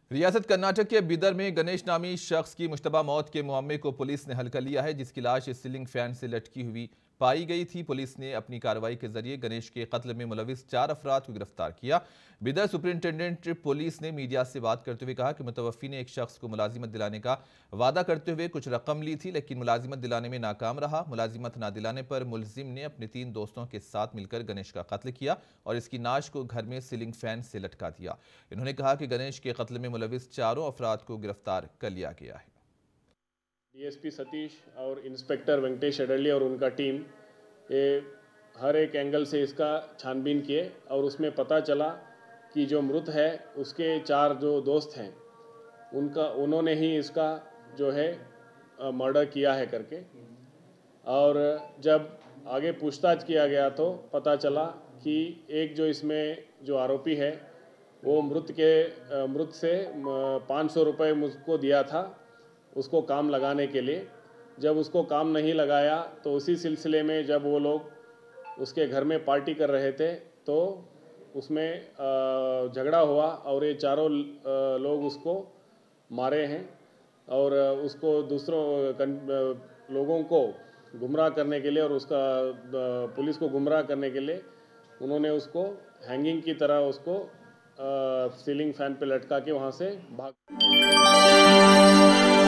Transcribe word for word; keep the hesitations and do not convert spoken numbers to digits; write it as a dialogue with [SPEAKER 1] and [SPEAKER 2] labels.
[SPEAKER 1] रियासत कर्नाटक के बिदर में गणेश नामी शख्स की मुश्तबा मौत के मामले को पुलिस ने हल कर लिया है, जिसकी लाश सीलिंग फैन से लटकी हुई पाई गई थी। पुलिस ने अपनी कार्रवाई के जरिए गणेश के कत्ल में मुलविस चार अफराद को गिरफ्तार किया। बिदर सुपरिंटेंडेंट पुलिस ने मीडिया से बात करते हुए कहा कि मुतवफ़ी ने एक शख्स को मुलाजिमत दिलाने का वादा करते हुए कुछ रकम ली थी, लेकिन मुलाजिमत दिलाने में नाकाम रहा। मुलाजिमत ना दिलाने पर मुलजिम ने अपने तीन दोस्तों के साथ मिलकर गणेश का कत्ल किया और इसकी नाश को घर में सीलिंग फैन से लटका दिया। इन्होंने कहा कि गणेश के कत्ल में मुलविस चारों अफराद को गिरफ्तार कर लिया गया है।
[SPEAKER 2] डीएसपी सतीश और इंस्पेक्टर वेंकटेश एडली और उनका टीम ये हर एक एंगल से इसका छानबीन किए और उसमें पता चला कि जो मृत है उसके चार जो दोस्त हैं उनका उन्होंने ही इसका जो है मर्डर किया है करके। और जब आगे पूछताछ किया गया तो पता चला कि एक जो इसमें जो आरोपी है वो मृत के मृत से पाँच सौ रुपये मुझको दिया था उसको काम लगाने के लिए। जब उसको काम नहीं लगाया तो उसी सिलसिले में जब वो लोग उसके घर में पार्टी कर रहे थे तो उसमें झगड़ा हुआ और ये चारों लोग उसको मारे हैं और उसको दूसरों लोगों को गुमराह करने के लिए और उसका पुलिस को गुमराह करने के लिए उन्होंने उसको हैंगिंग की तरह उसको सीलिंग फैन पे लटका के वहाँ से भाग